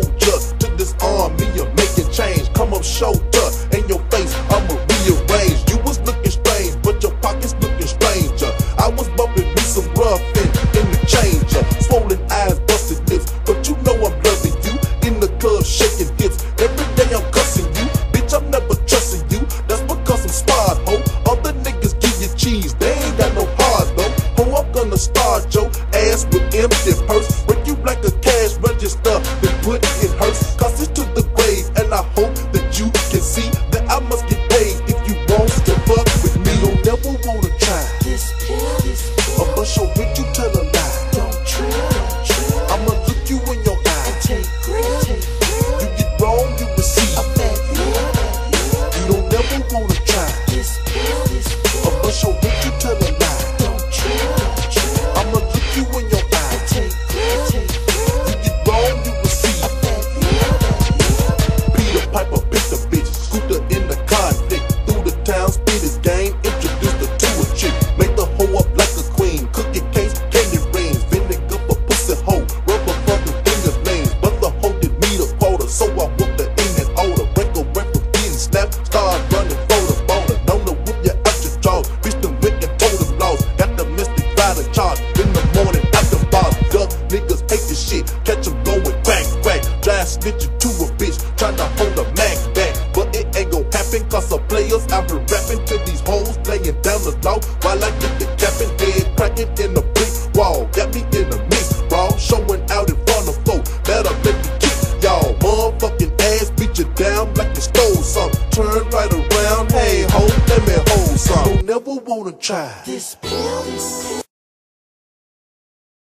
soldier to disarm me of making change. Come up shoulder in your face, I'ma rearrange. You was looking strange, but your pockets looking stranger. I was bumping me some rough in the changer. Swollen eyes, busted lips, but you know I'm loving you. In the club shaking hips, every day I'm cussing you. Bitch, I'm never trusting you, that's because I'm smart, ho. Other niggas give you cheese, they ain't got no heart though. Ho, I'm gonna start your ass with empty purse, break you like a cash register, then put it in hearse. Cause it's to the grave, and I hope that you can see that I must get paid if you want to fuck with me. Don't never wanna try this pill, or bust your hit, you tell a lie. don't trip, I'ma look you in your eye. and take grip, You get wrong, you receive. a fat pill, You don't never wanna try this pill, or bust your hit, you tell a lie. don't trip, I'ma look you in your eye. and take grip, You get wrong, you receive. a fat pill, Peter Piper picked a bitch, scooped her in the conflict. Through the town, spit his game, introduced her to a chick. Make the hoe up like a queen, cookie cakes, candy rings, vinegar for pussy hoe, rubber fucking finger lanes. But the hoe did me the quota, so I whooped her in that odor. Break away from getting snapped, start running for the boner. Known to whip you out your jaws, bitch them went and told them lost. Got the mystic rider charge in the morning out the bar. Duck niggas hate this shit, catch them going crack, crack. Drive snitching to a bitch, tryna hold a Mac back. But it ain't gon' happen, cause some players out here rapping to these hoes, laying down the law. While I get the capping, head cracking in the brick wall. Got me in the mix, raw, showing out in front of folk. That'll make me kick y'all motherfucking ass, beat you down like you stole something. Turn right around, hey ho, let me hold some. Don't never wanna try this pill,